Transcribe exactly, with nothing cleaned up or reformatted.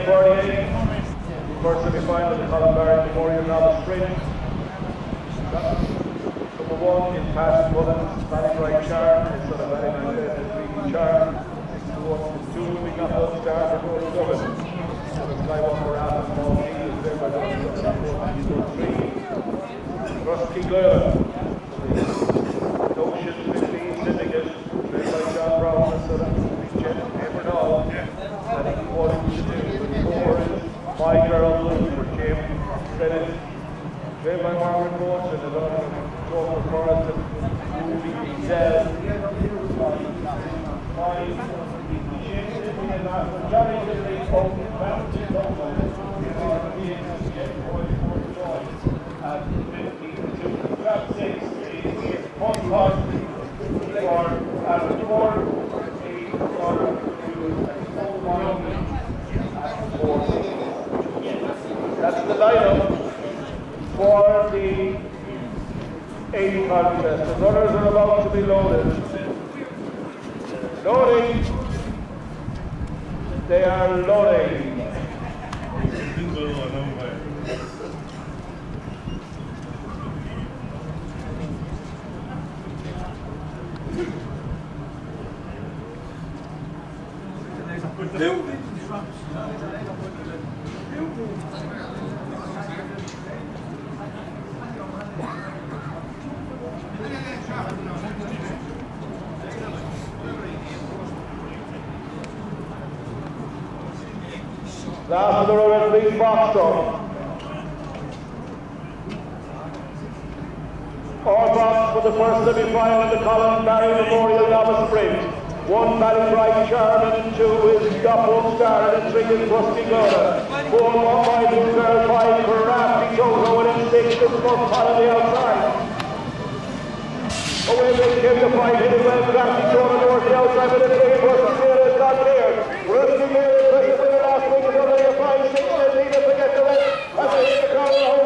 eight forty-eight. First semi-final of the Colin Barry Memorial Novice Sprint. Number one in Patrick Mullins, Ballybright Charm, is sort of Ballybright League Charm. Two we got one star for North Dublin. Skywalker Rath and Paul King is there by the three. Rusty Goyle. Ocean fifteen Syndicate, led by John Brown and sort of Jen Evernall. I think he wanted to do. Four is My Girl Blue for Jim Bennett. Led by Margaret Roach and another Joker Forrest and Ruby Zell. Johnny Dilly open back to Dublin. At fifty-two, grab six, is one pot for at four, eight, four, two, and one at four. That's the lineup for the eight contest. The runners are about to be loaded. Loading. They are loading. Last of the row, please, Foxtrot. All box for the first semi-final of the Colin Barry Memorial Novice Sprint. One Ballybright Charm and two is Doppel Star and three is Rusty Goda. Four one by Blue Girl, five for Rafty Toto and in six is Buck Pot on the outside. Away they came to fight, hit it well, Rafty Toto towards the outside, but the three Rusty Goda is not there. Rusty Goda is the last week, is only a five six, and lead us to get the rest. That's it, the crowd.